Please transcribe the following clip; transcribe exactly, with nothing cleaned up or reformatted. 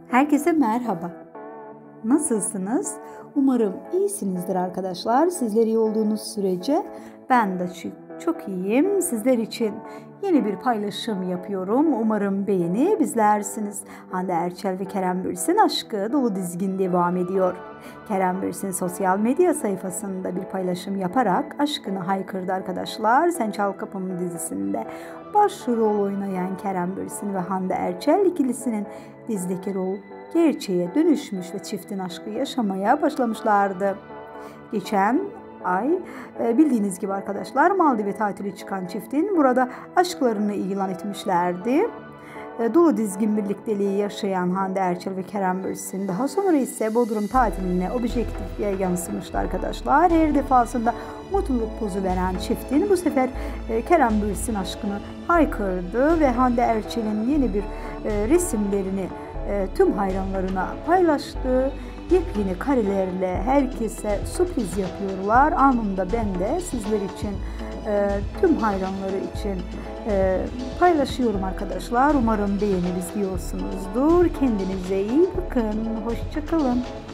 Herkese merhaba. Nasılsınız? Umarım iyisinizdir arkadaşlar. Sizler iyi olduğunuz sürece ben de çok iyiyim. Sizler için yeni bir paylaşım yapıyorum. Umarım beğenebilirsiniz. Hande Erçel ve Kerem Bürsin aşkı dolu dizgin devam ediyor. Kerem Bürsin sosyal medya sayfasında bir paylaşım yaparak aşkını haykırdı arkadaşlar. Sen Çal Kapımı dizisinde başrol oynayan Kerem Bürsin ve Hande Erçel ikilisinin dizideki rol gerçeğe dönüşmüş ve çiftin aşkı yaşamaya başlamışlardı. Geçen ay bildiğiniz gibi arkadaşlar Maldive tatili çıkan çiftin burada aşklarını ilan etmişlerdi. Dolu dizgin birlikteliği yaşayan Hande Erçel ve Kerem Bürsin daha sonra ise Bodrum tatiline objektife yansımıştı arkadaşlar. Her defasında mutluluk pozu veren çiftin bu sefer Kerem Bürsin aşkını haykırdı ve Hande Erçel'in yeni bir resimlerini tüm hayranlarına paylaştı. Yepyeni karelerle herkese sürpriz yapıyorlar. Anında ben de sizler için, tüm hayranları için paylaşıyorum arkadaşlar. Umarım beğenir izliyorsunuzdur. Kendinize iyi bakın. Hoşça kalın.